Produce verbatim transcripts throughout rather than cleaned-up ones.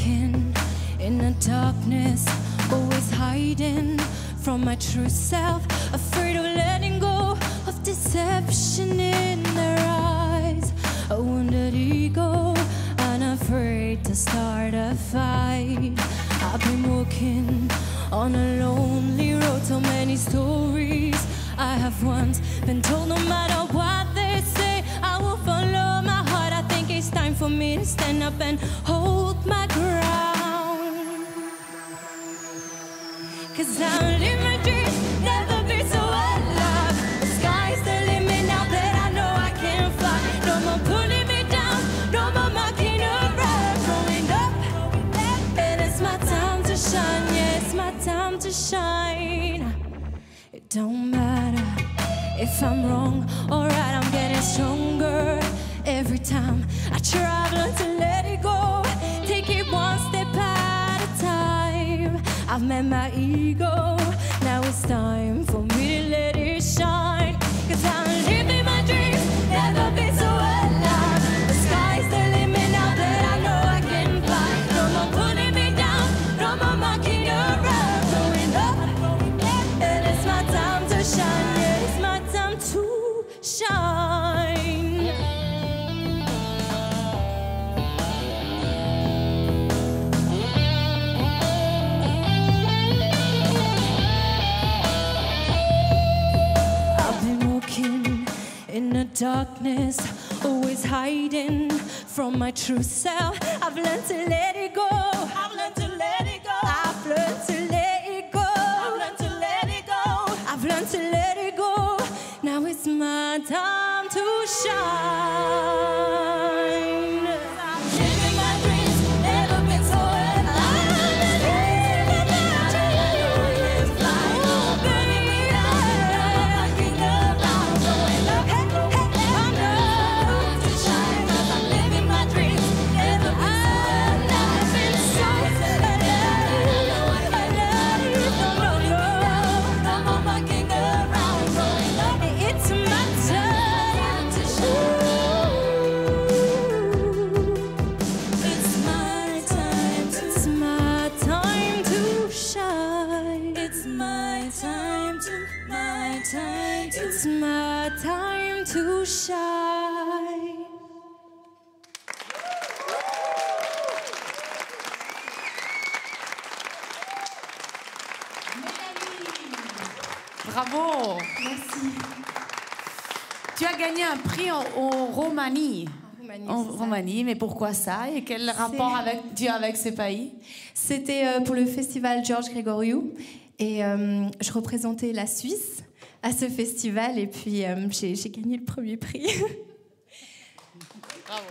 walking in the darkness, always hiding from my true self, afraid of letting go of deception in their eyes. A wounded ego, unafraid to start a fight. I've been walking on a lonely road, so many stories I have once been told. No matter what they say, I will follow my heart. I think it's time for me to stand up and hold my ground. Cause I'm living my dreams, never be so alive. The sky's the limit now that I know I can fly. No more pulling me down, no more mocking around. Growing up, and it's my time to shine. Yeah, it's my time to shine. It don't matter if I'm wrong or right, I'm getting stronger every time I try. I've learned to let it go, take it one step at a time. I've met my ego, now it's time for me to let it shine. Cause I'm living my dreams, never been so alive. The sky's the limit now that I know I can fly. No more pulling me down, no more mocking around. Growing up, and it's my time to shine. Yeah, it's my time to shine. I've been walking in the darkness, always hiding from my true self. I've learned to let it go. I've learned to let it go. I've learned to let it go. I've learned to let it go. I've learned to let it go. Now it's my time to shine. Living my dreams, never been so alive. It's my time to shine. Bravo. Merci. Tu as gagné un prix en, en Roumanie. Roumanie, En c'est ça. Roumanie, mais pourquoi ça? Et quel rapport avec, tu as avec ce pays? C'était euh, pour le festival George Gregoriou et euh, je représentais la Suisse à ce festival et puis euh, j'ai, j'ai gagné le premier prix. Bravo.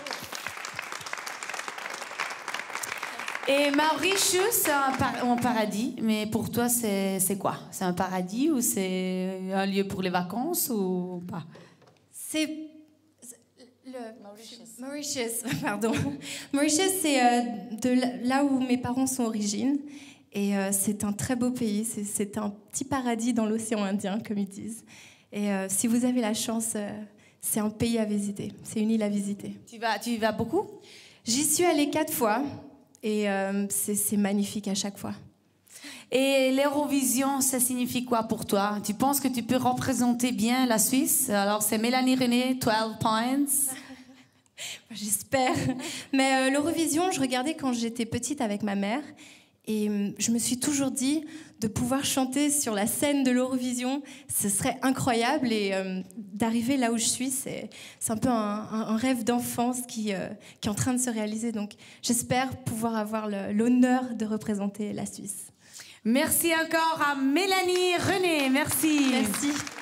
Et Mauritius, c'est un, par- un paradis, mais pour toi, c'est, c'est quoi? C'est un paradis ou c'est un lieu pour les vacances ou pas? C'est le Mauritius. Mauritius, pardon. Mauritius, c'est euh, de là- là où mes parents sont origines. Et euh, c'est un très beau pays. C'est, c'est un petit paradis dans l'océan Indien, comme ils disent. Et euh, si vous avez la chance, euh, c'est un pays à visiter. C'est une île à visiter. Tu vas, tu y vas beaucoup? J'y suis allée quatre fois. Et euh, c'est, c'est magnifique à chaque fois. Et l'Eurovision, ça signifie quoi pour toi? Tu penses que tu peux représenter bien la Suisse? Alors, c'est Mélanie René, douze points. J'espère. Mais euh, l'Eurovision, je regardais quand j'étais petite avec ma mère. Et euh, je me suis toujours dit de pouvoir chanter sur la scène de l'Eurovision, ce serait incroyable. Et euh, d'arriver là où je suis, c'est, c'est un peu un, un- un rêve d'enfance qui, euh, qui est en train de se réaliser. Donc j'espère pouvoir avoir le- l'honneur de représenter la Suisse. Merci encore à Mélanie René. Merci. Merci.